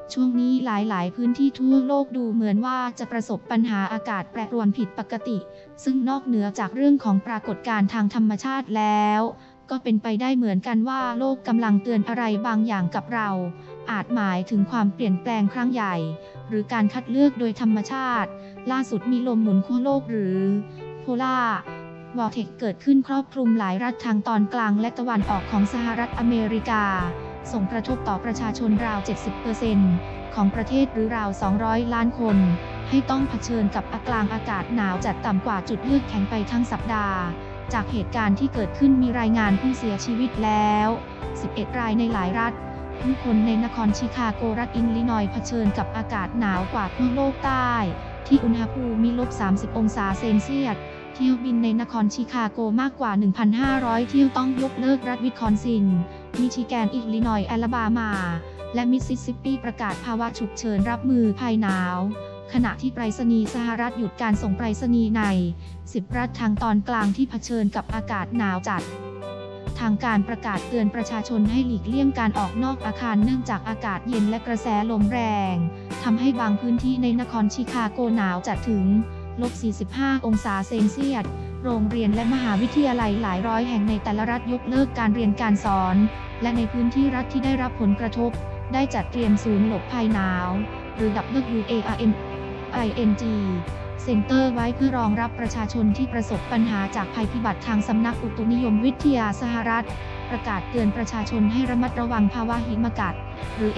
ช่วงนี้หลายๆพื้นที่ทั่วโลกดูเหมือนว่าจะประสบปัญหาอากาศแปรปรวนผิดปกติซึ่งนอกเหนือจากเรื่องของปรากฏการณ์ทางธรรมชาติแล้วก็เป็นไปได้เหมือนกันว่าโลกกำลังเตือนอะไรบางอย่างกับเราอาจหมายถึงความเปลี่ยนแปลงครั้งใหญ่หรือการคัดเลือกโดยธรรมชาติล่าสุดมีลมหมุนขั้วโลกหรือโพล่าวอร์เทกซ์เกิดขึ้นครอบคลุมหลายรัฐทางตอนกลางและตะวันออกของสหรัฐอเมริกาส่งกระทบต่อประชาชนราว 70% ของประเทศหรือราว 200 ล้านคนให้ต้องเผชิญกับอากาศหนาวจัดต่ำกว่าจุดเลือกแข็งไปทั้งสัปดาห์จากเหตุการณ์ที่เกิดขึ้นมีรายงานผู้เสียชีวิตแล้ว 11 รายในหลายรัฐผู้คนในนครชิคาโกรัฐอิลลินอยส์เผชิญกับอากาศหนาวกว่าทั่วโลกใต้ที่อุณหภูมิมี-30 องศาเซนเซียสเที่ยวบินในนครชิคาโกมากกว่า 1,500 เที่ยวต้องยกเลิกรัฐวิสคอนซินมิชิแกนอิลลินอยส์แอลาบามาและมิสซิสซิปปีประกาศภาวะฉุกเฉินรับมือภัยหนาวขณะที่ไปรษณีย์สหรัฐหยุดการส่งไปรษณีย์ใน 10 รัฐทางตอนกลางที่เผชิญกับอากาศหนาวจัดทางการประกาศเตือนประชาชนให้หลีกเลี่ยงการออกนอกอาคารเนื่องจากอากาศเย็นและกระแสลมแรงทำให้บางพื้นที่ในนครชิคาโกหนาวจัดถึง-45 องศาเซนเซียสโรงเรียนและมหาวิทยาลัยหลายร้อยแห่งในแต่ละรัฐยกเลิกการเรียนการสอนและในพื้นที่รัฐที่ได้รับผลกระทบได้จัดเตรียมศูนย์หลบภัยหนาวหรือ WARMING เซ็นเตอร์ไว้เพื่อรองรับประชาชนที่ประสบปัญหาจากภัยพิบัติทางสำนักอุตุนิยมวิทยาสหรัฐประกาศเตือนประชาชนให้ระมัดระวังภาวะหิมะกัดหรือ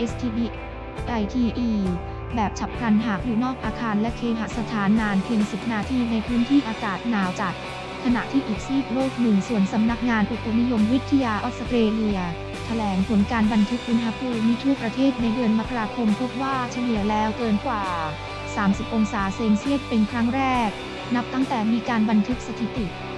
FROSTBITE แบบฉับพลันหากอยู่นอกอาคารและเคหสถานนานเพียง 10 นาทีในพื้นที่อากาศหนาวจัดขณะที่อีกซีกโลกหนึ่งส่วนสำนักงานอุตุนิยมวิทยาออสเตรเลียแถลงผลการบันทึกอุณหภูมิทั่วประเทศในเดือนมกราคมพบว่าเฉลี่ยแล้วเกินกว่า 30 องศาเซนเซียสเป็นครั้งแรกนับตั้งแต่มีการบันทึกสถิติ